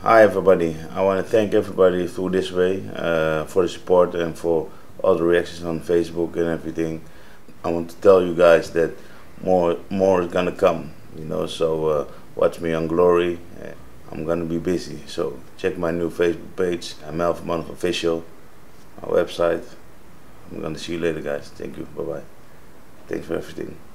Hi everybody. I want to thank everybody through this way for the support and for all the reactions on Facebook and everything. I want to tell you guys that more is gonna come. You know, so watch me on Glory. I'm gonna be busy, so check my new Facebook page, Melvin Manhoef Official, my website. I'm gonna see you later, guys. Thank you. Bye bye. Thanks for everything.